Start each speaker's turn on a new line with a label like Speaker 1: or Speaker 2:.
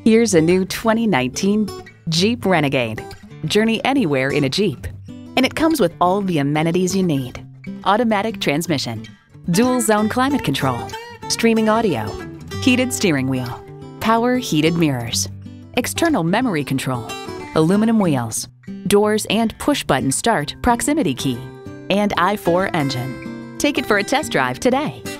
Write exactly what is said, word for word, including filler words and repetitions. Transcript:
Speaker 1: Here's a new twenty nineteen Jeep Renegade. Journey anywhere in a Jeep. And it comes with all the amenities you need. Automatic transmission, dual zone climate control, streaming audio, heated steering wheel, power heated mirrors, external memory control, aluminum wheels, doors and push-button start proximity key, and i four engine. Take it for a test drive today.